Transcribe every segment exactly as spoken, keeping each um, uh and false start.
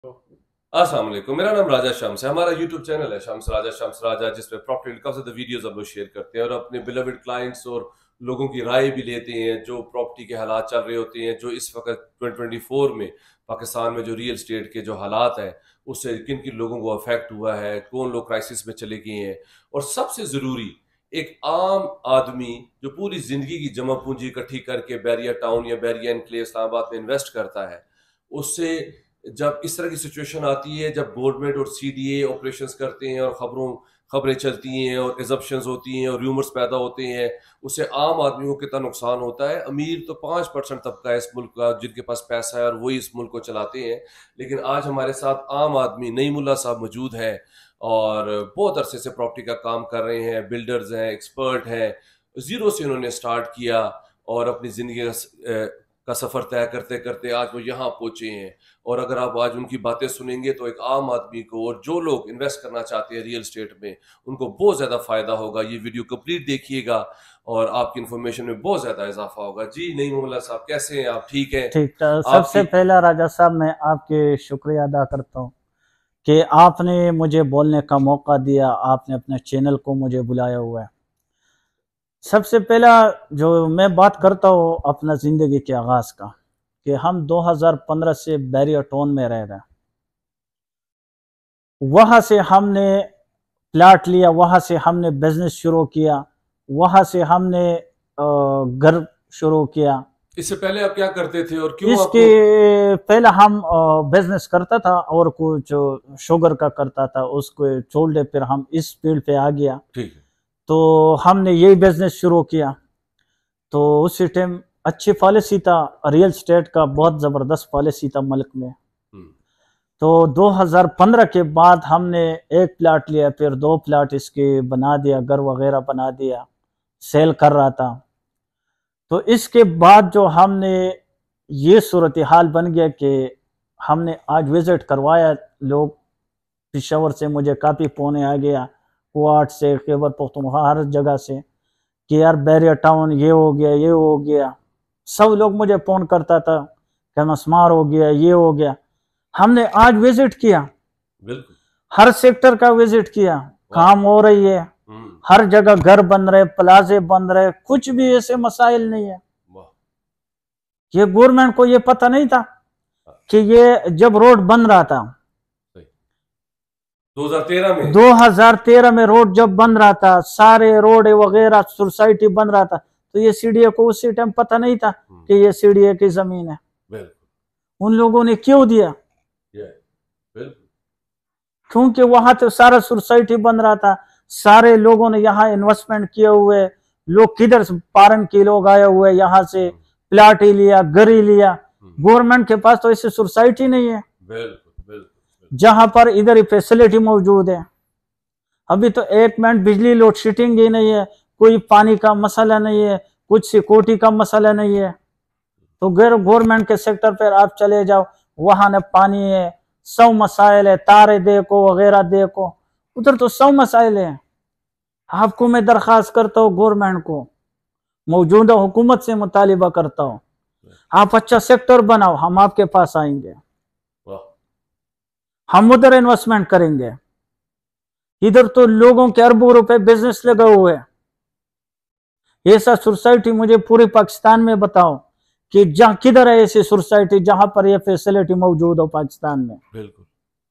अस्सलाम वालेकुम, मेरा नाम राजा शम्स है। हमारा यूट्यूब चैनल है शम्स राजा शम्स राजा, जिसपे प्रॉपर्टी इनकम से वीडियोस हम लोग शेयर करते हैं और अपने बिलवेड क्लाइंट्स और लोगों की राय भी लेते हैं जो प्रॉपर्टी के हालात चल रहे होते हैं, जो इस वक्त ट्वेंटी ट्वेंटी फोर में पाकिस्तान में जो रियल स्टेट के जो हालात हैं उससे किन किन लोगों को अफेक्ट हुआ है, कौन लोग क्राइसिस में चले गए हैं। और सबसे ज़रूरी, एक आम आदमी जो पूरी ज़िंदगी की जमा पूंजी इकट्ठी करके बैरिया टाउन या बैरिया एनक्लेव इस्लामाबाद में इन्वेस्ट करता है, उससे जब इस तरह की सिचुएशन आती है, जब गवर्नमेंट और सीडीए ऑपरेशंस करते हैं और खबरों खबरें चलती हैं और एजप्शंस होती हैं और रूमर्स पैदा होते हैं, उससे आम आदमी को कितना नुकसान होता है। अमीर तो पाँच परसेंट तबका है इस मुल्क का जिनके पास पैसा है और वही इस मुल्क को चलाते हैं, लेकिन आज हमारे साथ आम आदमी नईमुल्ला साहब मौजूद हैं और बहुत अरसे से प्रॉपर्टी का काम कर रहे हैं, बिल्डर्स हैं, एक्सपर्ट हैं, ज़ीरो से उन्होंने स्टार्ट किया और अपनी ज़िंदगी का का सफ़र तय करते करते आज वो यहाँ पहुँचे हैं। और अगर आप आज उनकी बातें सुनेंगे तो एक आम आदमी को और जो लोग इन्वेस्ट करना चाहते हैं रियल स्टेट में, उनको बहुत ज़्यादा फ़ायदा होगा। ये वीडियो कंप्लीट देखिएगा और आपकी इन्फॉर्मेशन में बहुत ज़्यादा इजाफा होगा। जी नईमुल्ला साहब, कैसे हैं आप? ठीक हैं? ठीक है। सबसे पहला राजा साहब मैं आपके शुक्रिया अदा करता हूँ कि आपने मुझे बोलने का मौका दिया, आपने अपने चैनल को मुझे बुलाया हुआ है। सबसे पहला जो मैं बात करता हूँ अपना ज़िंदगी के आगाज़ का, कि हम दो हज़ार पंद्रह से बैरिया टाउन में रह रहे हैं। वहाँ से हमने प्लाट लिया, वहाँ से हमने बिजनेस शुरू किया, वहाँ से हमने घर शुरू किया। इससे पहले आप क्या करते थे और क्यों? इसके आपको... पहले हम बिजनेस करता था और कुछ शुगर का करता था, उसको छोड़ दे, फिर हम इस फील्ड पे आ गया। ठीक है। तो हमने यही बिजनेस शुरू किया। तो उसी टाइम अच्छी पॉलिसी था, रियल स्टेट का बहुत ज़बरदस्त पॉलिसी था मुल्क में। तो दो हज़ार पंद्रह के बाद हमने एक प्लाट लिया, फिर दो प्लाट इसके बना दिया, घर वगैरह बना दिया, सेल कर रहा था। तो इसके बाद जो हमने ये सूरत हाल बन गया कि हमने आज विज़िट करवाया, लोग पेशावर से मुझे काफ़ी फ़ोन आ गया, कुआट से, खैबर पख्तूनख्वा, हर जगह से, कि यार बैरिया टाउन ये हो गया, ये हो गया। सब लोग मुझे फ़ोन करता था कि मसमार हो गया, ये हो गया। हमने आज विज़िट किया, बिल्कुल हर सेक्टर का विज़िट किया, काम हो रही है, हर जगह घर बन रहे, प्लाजे बन रहे, कुछ भी ऐसे मसाइल नहीं है। ये गवर्नमेंट को ये पता नहीं था कि ये जब रोड बन रहा था दो हज़ार तेरह में दो हज़ार तेरह में रोड जब बन रहा था, सारे रोड वगैरह सोसाइटी बन रहा था, तो ये सीडीए को उसी टाइम पता नहीं था कि ये सीडीए की जमीन है। उन लोगों ने क्यों दिया? क्योंकि वहां तो सारा सोसाइटी बन रहा था, सारे लोगों ने यहाँ इन्वेस्टमेंट किए हुए, लोग किधर से पारन के लोग आए हुए, यहाँ से प्लाट ही लिया, घर ही लिया। गवर्नमेंट के पास तो ऐसी सोसाइटी नहीं है जहां पर इधर ही फैसिलिटी मौजूद है। अभी तो एक मिनट बिजली लोड शेडिंग ही नहीं है, कोई पानी का मसला नहीं है, कुछ सिक्योरिटी का मसला नहीं है। तो गैर गवर्नमेंट के सेक्टर पर आप चले जाओ, वहां न पानी है, सौ मसाइल है, तारे देखो वगैरह देखो, उधर तो सौ मसाइल है। आपको मैं दरख्वास्त करता हूँ गवर्नमेंट को, मौजूदा हुकूमत से मुतालिबा करता हूँ, आप अच्छा सेक्टर बनाओ, हम आपके पास आएंगे, हम उधर इन्वेस्टमेंट करेंगे। इधर तो लोगों के अरबों रुपए बिजनेस लगे हुए हैं। ऐसा सोसाइटी मुझे पूरे पाकिस्तान में बताओ कि जहां किधर है ऐसी सोसाइटी जहां पर यह फैसिलिटी मौजूद हो पाकिस्तान में। बिल्कुल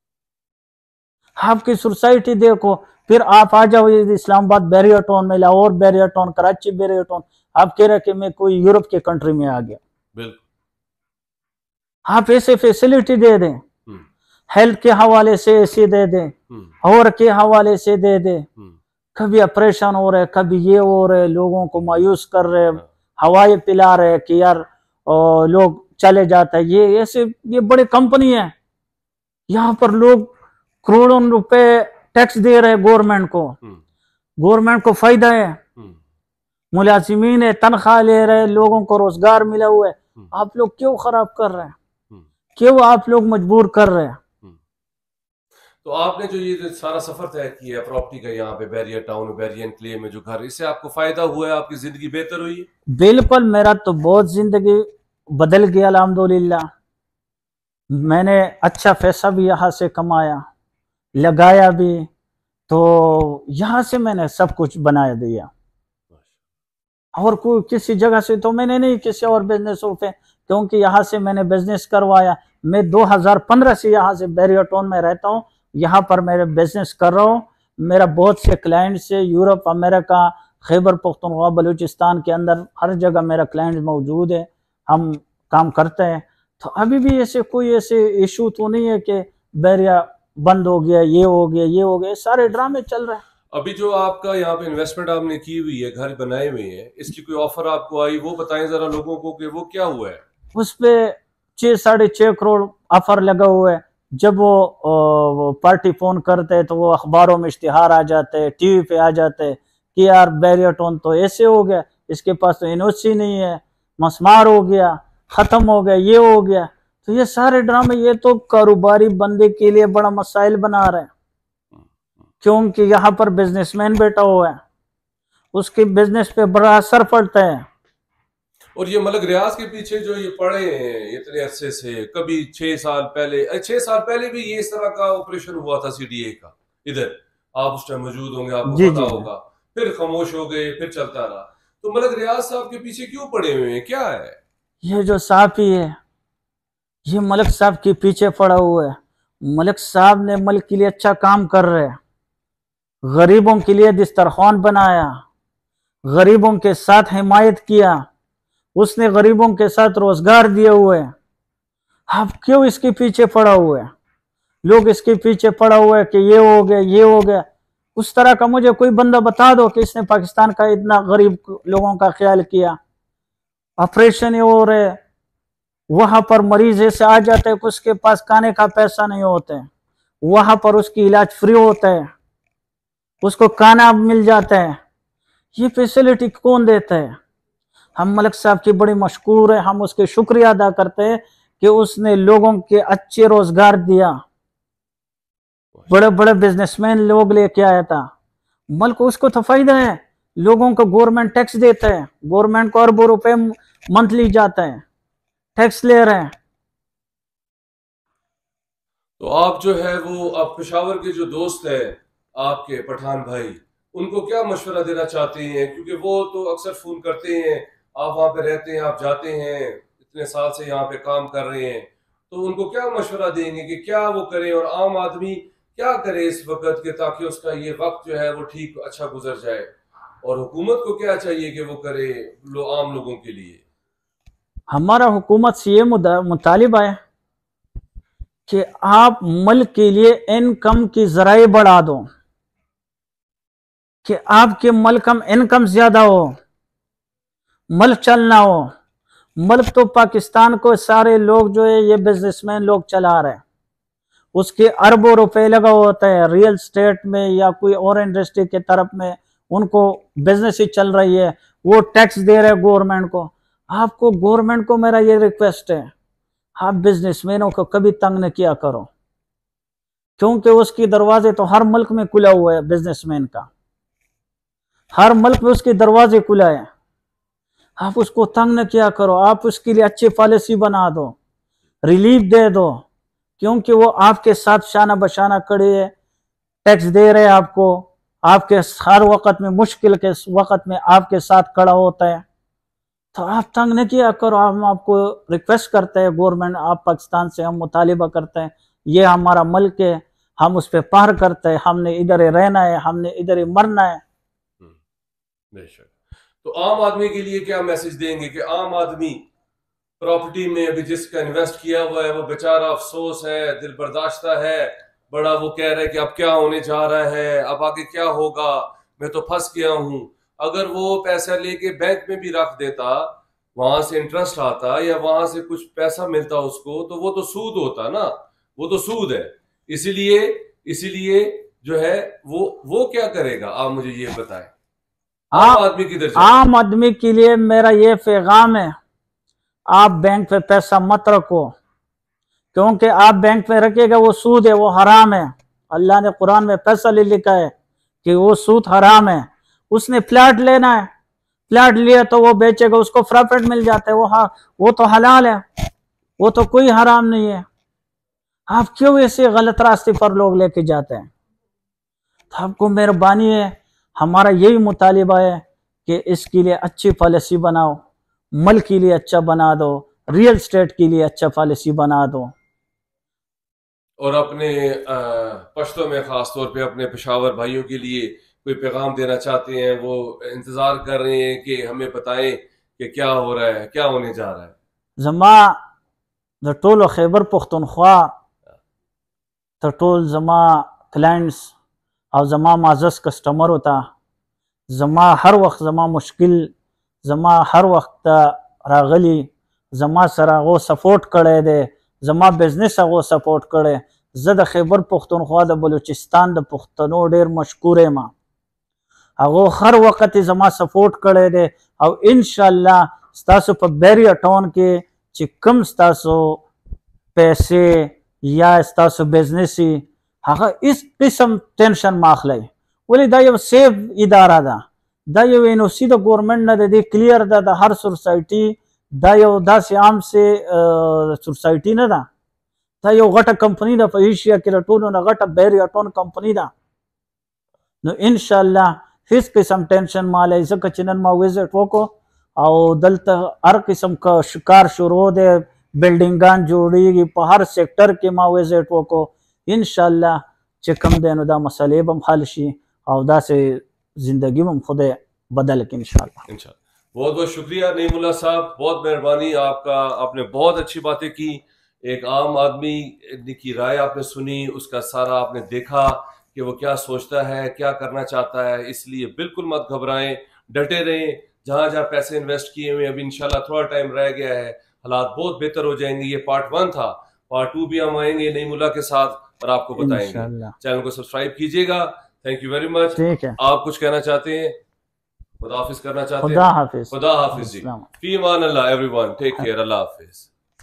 आपकी सोसाइटी देखो, फिर आप आ जाओ इस्लामाबाद बैरिया टाउन में, लाहौर बैरिया टाउन, कराची बैरिया टाउन, आप कह रहे कि मैं कोई यूरोप के कंट्री में आ गया। बिल्कुल आप ऐसे फैसिलिटी दे दें, हेल्थ के हवाले से ऐसे दे दें, और के हवाले से दे दें, कभी ऑपरेशन हो रहे, कभी ये हो रहे, लोगों को मायूस कर रहे, हवाएं पिला रहे कि यार लोग चले जाते हैं। ये ऐसे ये बड़े कंपनी है, यहाँ पर लोग करोड़ों रुपए टैक्स दे रहे गवर्नमेंट को, गवर्नमेंट को फायदा है, मुलाजिमीन है, तनख्वाह ले रहे, लोगों को रोजगार मिला हुआ है। आप लोग क्यों खराब कर रहे हैं? क्यों आप लोग मजबूर कर रहे हैं? तो आपने जो ये सारा सफर तय किया प्रॉपर्टी का, यहाँ पे बैरिया टाउन, बैरिया एनक्लेव में जो घर, इससे आपको फायदा हुआ है? आपकी जिंदगी बेहतर हुई? बिल्कुल, मेरा तो बहुत जिंदगी बदल गया अल्हम्दुलिल्लाह। मैंने अच्छा पैसा भी यहाँ से कमाया, लगाया भी, तो यहाँ से मैंने सब कुछ बना दिया। और कोई किसी जगह से तो मैंने नहीं, किसी और बिजनेसों पे, क्योंकि यहाँ से मैंने बिजनेस करवाया। मैं दो हज़ार पंद्रह से यहाँ से बैरियर टाउन में रहता हूँ, यहाँ पर मेरे बिजनेस कर रहा हूँ। मेरा बहुत से क्लाइंट्स है, यूरोप, अमेरिका, खैबर पख्तूनख्वा, बलूचिस्तान के अंदर हर जगह मेरा क्लाइंट मौजूद है, हम काम करते हैं। तो अभी भी ऐसे कोई ऐसे इशू तो नहीं है कि बैरियर बंद हो गया, ये हो गया, ये हो गया, सारे ड्रामे चल रहे हैं। अभी जो आपका यहाँ पे इन्वेस्टमेंट आपने की हुई है, घर बनाए हुए हैं, इसकी कोई ऑफर आपको आई, वो बताएं जरा लोगों को कि वो क्या हुआ है। उस पे छह साढ़े छह करोड़ ऑफर लगा हुआ है। जब वो, वो पार्टी फोन करते हैं तो वो अखबारों में इश्तिहार आ जाते हैं, टीवी पे आ जाते हैं कि यार बैरियर टाउन तो ऐसे हो गया, इसके पास तो एनओसी नहीं है, मसमार हो गया, खत्म हो गया, ये हो गया। तो ये सारे ड्रामे, ये तो कारोबारी बंदे के लिए बड़ा मसाइल बना रहे हैं, क्योंकि यहाँ पर बिजनेसमैन बैठा हुआ है, उसके बिजनेस पे बड़ा असर पड़ता है। और ये मलक रियाज के पीछे जो ये पड़े हैं इतने अरसे से, कभी छह साल पहले छह साल पहले भी ये इस तरह का ऑपरेशन हुआ था सीडीए का, इधर आप उस टाइम मौजूद होंगे, आपको जी पता जी होगा, फिर खामोश हो गए, फिर चलता रहा। तो मलक रियाज साहब के पीछे क्यों पड़े हुए हैं, क्या है? ये जो साहब ही है, ये मलिक साहब के पीछे पड़ा हुआ है। मलिक साहब ने मुल्क के लिए अच्छा काम कर रहे हैं, गरीबों के लिए दस्तरखान बनाया, गरीबों के साथ हिमायत किया, उसने गरीबों के साथ रोजगार दिए हुए। अब क्यों इसके पीछे पड़ा हुआ है? लोग इसके पीछे पड़ा हुआ है कि ये हो गया, ये हो गया। उस तरह का मुझे कोई बंदा बता दो कि इसने पाकिस्तान का इतना गरीब लोगों का ख्याल किया। ऑपरेशन हो रहे, वहां पर मरीज ऐसे आ जाते हैं कि उसके पास खाने का पैसा नहीं होता है, वहां पर उसकी इलाज फ्री होता है, उसको खाना मिल जाता है। ये फैसिलिटी कौन देता है? हम मलिक साहब की बड़ी मशकूर है, हम उसके शुक्रिया अदा करते हैं कि उसने लोगों के अच्छे रोजगार दिया, बड़े बड़े बिजनेसमैन लोग लेके आया था। मल्क उसको तो फायदा है, लोगों को गवर्नमेंट टैक्स देता है, गवर्नमेंट को अरबों रुपए मंथली जाता है, टैक्स ले रहे हैं। तो आप जो है वो, आप पेशावर के जो दोस्त है आपके पठान भाई, उनको क्या मशवरा देना चाहते हैं? क्योंकि वो तो अक्सर फोन करते हैं, आप वहां पे रहते हैं, आप जाते हैं, इतने साल से यहाँ पे काम कर रहे हैं, तो उनको क्या मशवरा देंगे कि क्या वो करें, और आम आदमी क्या करे इस वक्त के, ताकि उसका ये वक्त जो है वो ठीक अच्छा गुजर जाए, और हुकूमत को क्या चाहिए कि वो करे लो आम लोगों के लिए? हमारा हुकूमत से ये मुतालिबा है कि आप मुल्क के लिए इनकम की जराए बढ़ा दो, कि आपके मुल्क में इनकम ज्यादा हो, मुल्क चलना हो। मुल्क तो पाकिस्तान को सारे लोग जो है ये बिजनेसमैन लोग चला रहे हैं, उसके अरबों रुपए लगा होता है रियल स्टेट में या कोई और इंडस्ट्री के तरफ में, उनको बिजनेस ही चल रही है, वो टैक्स दे रहे गवर्नमेंट को। आपको गवर्नमेंट को मेरा ये रिक्वेस्ट है, आप बिजनेसमैनों को कभी तंग न किया करो, क्योंकि उसकी दरवाजे तो हर मुल्क में खुला हुआ है, बिजनेसमैन का हर मुल्क में उसके दरवाजे खुला है। आप उसको तंग न किया करो, आप उसके लिए अच्छी पॉलिसी बना दो, रिलीफ दे दो, क्योंकि वो आपके साथ शाना बशाना खड़े है, टैक्स दे रहे आपको, आपके हर वक्त में, मुश्किल के वक्त में आपके साथ खड़ा होता है। तो आप तंग न किया करो। हम आपको रिक्वेस्ट करते हैं, गवर्नमेंट, आप पाकिस्तान से हम मुतालिबा करते हैं, ये हमारा मुल्क है, हम उस पर पार करते हैं, हमने इधर ही रहना है, हमने इधर ही मरना है। बेशक। तो आम आदमी के लिए क्या मैसेज देंगे कि आम आदमी प्रॉपर्टी में अभी जिसका इन्वेस्ट किया हुआ है वो बेचारा अफसोस है, दिल बर्दाश्ता है, बड़ा वो कह रहा है कि अब क्या होने जा रहा है, अब आगे क्या होगा, मैं तो फंस गया हूं। अगर वो पैसा लेके बैंक में भी रख देता, वहां से इंटरेस्ट आता या वहां से कुछ पैसा मिलता उसको, तो वो तो सूद होता ना, वो तो सूद है। इसीलिए इसीलिए जो है वो वो क्या करेगा, आप मुझे ये बताएं। आम आदमी किधर आम आदमी के लिए मेरा ये पैगाम है, आप बैंक पे पैसा मत रखो, क्योंकि आप बैंक में रखेगा वो सूद है, वो हराम है। अल्लाह ने कुरान में पैसा ले लिखा है कि वो सूद हराम है। उसने फ्लैट लेना है, फ्लैट लिया तो वो बेचेगा, उसको प्रॉफिट मिल जाता है, वो हाँ वो तो हलाल है, वो तो कोई हराम नहीं है। आप क्यों ऐसे गलत रास्ते पर लोग लेके जाते हैं? तो आपको मेहरबानी है, हमारा यही मुतालिबा है कि इसके लिए अच्छी पॉलिसी बनाओ, मुल्क के लिए अच्छा बना दो, रियल स्टेट के लिए अच्छा पॉलिसी बना दो। और अपने पश्तों में खास तौर पे अपने पेशावर भाइयों के लिए कोई पैगाम देना चाहते हैं? वो इंतजार कर रहे हैं कि हमें बताएं कि क्या हो रहा है, क्या होने जा रहा है। जमा द टोल खैबर पुख्तनख्वा द टोल जमा क्लाइंट्स और जमा माजस कस्टमर होता, जमा हर वक्त जमा मुश्किल जमा हर वक्त रागली जमा सरा वो सपोर्ट करे दे, जमा बिजनेस वो सपोर्ट करे। ज़ द खैबर पुख्तनख्वा द बलूचिस्तान द पुख्तनो ढेर मशकूर मा, अगो हर वक्त जमा सपोर्ट करे दे। और इंशाअल्लाह स्तासो पर बैरियर टाउन के चिकम स्तासो पैसे या स्तासो बिजनेस हाँ इस किस्म टेंशन माखलाई बोले दा ये सेफ इदारा दा दा ये एनओसी द गवर्नमेंट न दे क्लियर दा, दा हर सोसाइटी दा यो दा से आम से सोसाइटी न दा दा यो गटा कंपनी दा एशिया के रटोन न गटा बैरियर टाउन कंपनी दा नो इंशाअल्लाह हिस किस्म टेंशन माल है इसका चिनन मा विजिट वको और दलता हर किस्म का शिकार शुरू दे बिल्डिंगान जोड़ेगी हर सेक्टर के मा विजिट वको इंशाअल्लाह चिकम देनो दा मसले बम हालशी और दा से जिंदगी में खुद बदल के इंशाअल्लाह इंशाअल्लाह। बहुत बहुत शुक्रिया नईमुल्लाह साहब, बहुत मेहरबानी आपका, आपने बहुत अच्छी बातें की। एक आम आदमी की राय आपने सुनी, उसका सारा आपने देखा कि वो क्या सोचता है, क्या करना चाहता है। इसलिए बिल्कुल मत घबराएं, डटे रहें। जहां जहां पैसे इन्वेस्ट किए हुए अभी इंशाल्लाह थोड़ा टाइम रह गया है, हालात बहुत बेहतर हो जाएंगे। ये पार्ट वन था, पार्ट टू भी हम आएंगे नईमुल्लाह के साथ और आपको बताएंगे। चैनल को सब्सक्राइब कीजिएगा। Thank you very much. ठीक है, आप कुछ कहना चाहते हैं? खुदा हाफिज करना चाहते हैं? खुदा हाफिज। खुदा हाफिज जी। फी अमान अल्लाह एवरीवन, टेक केयर, अल्लाह हाफिज।